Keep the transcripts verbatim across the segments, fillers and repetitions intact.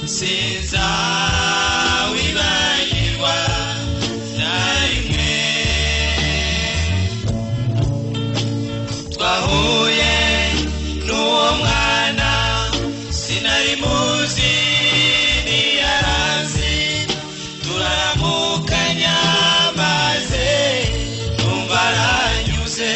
sinza wibagirwa na rimwe. Twahuye n'uwo mwana sinari muzi niyarazi, turaramukanya maze numva aranyuze,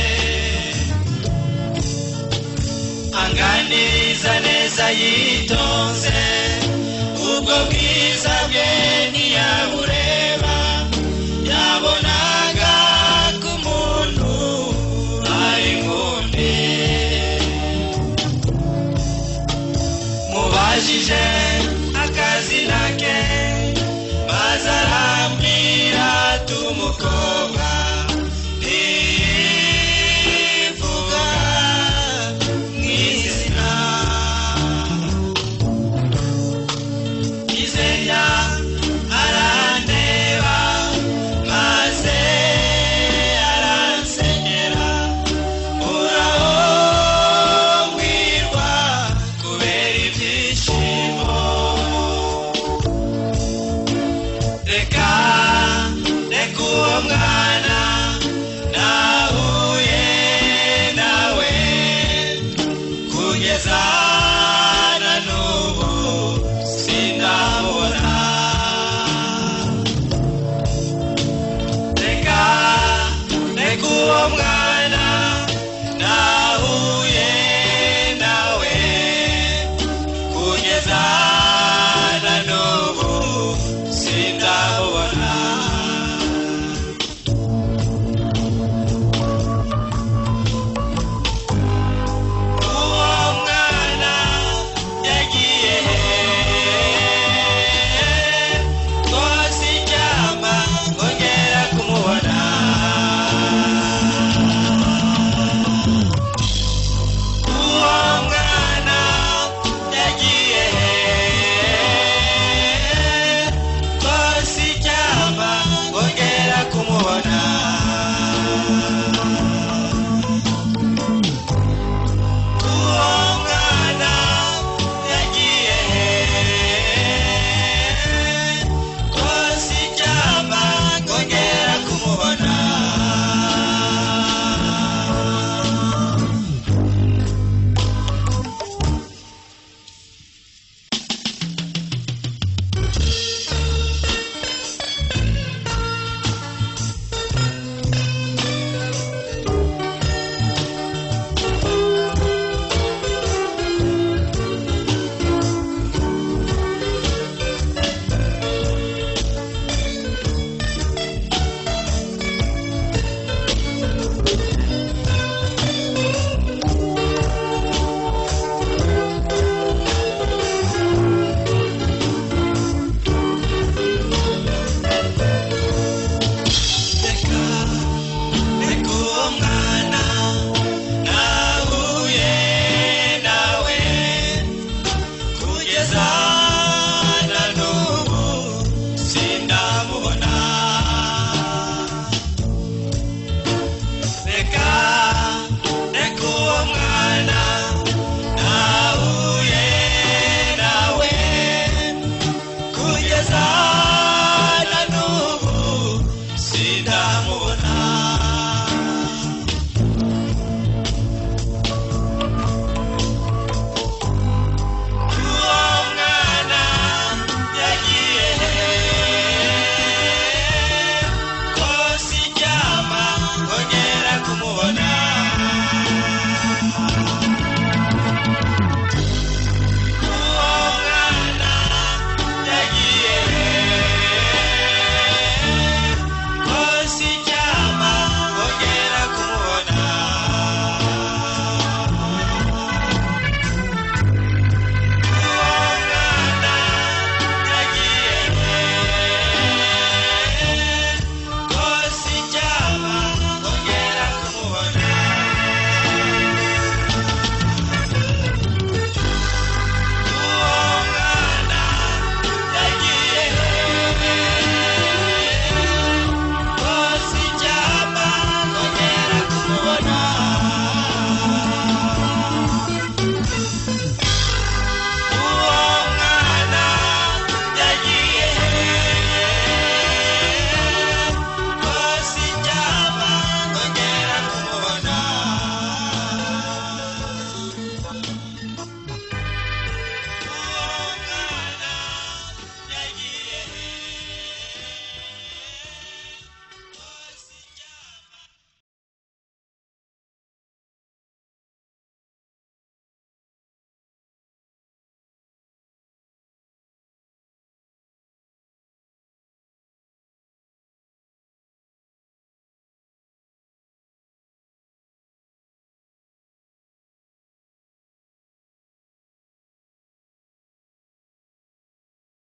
anganiriza neza yitonze, ubwo bwiza bwe ntiyabureba, yabonaga ko umuntu ari nkunde. Mubajije akazina ke maze arambwira tumukobwa ntivuga mwizina. Izenya arandeba maze aransengera, uraho mbwirwa kubera ibyishimo. Reka reka uwo mwana nahuye nawe kugeza na n'ubu sindamubona. Reka reka uwo mwana nahuye nawe kugeza na n'ubu sindamubona. Uwo mwana yagiye rwose icyama ngongera kumubona. Uwo mwana yagiye rwose icyama ngongera kumubona. Uwo mwana yagiye rwose icyama ngongera kumubona. Reka reka uwo mwana nahuye nawe kugeza